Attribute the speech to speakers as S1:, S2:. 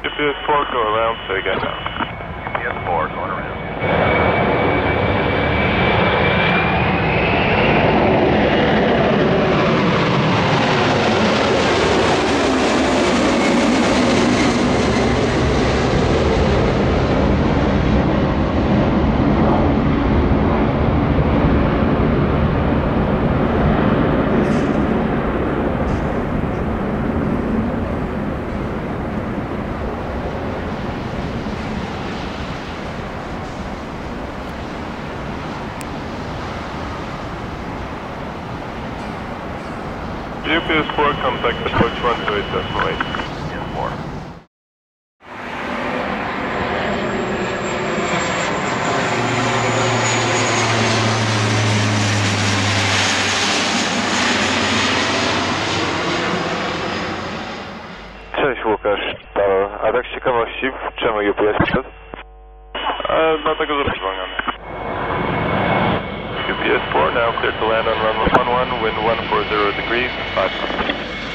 S1: UPS 4, go around, say again now.
S2: UPS 4, going around.
S1: UPS 4, contact approach 128.8.
S2: UPS 4.
S3: Cześć Łukasz, a tak z ciekawości, czemu UPS przed?
S1: Dlatego, że zwolniony. UPS 4, now clear to land on runway 11, wind 140 degrees, 5 knots.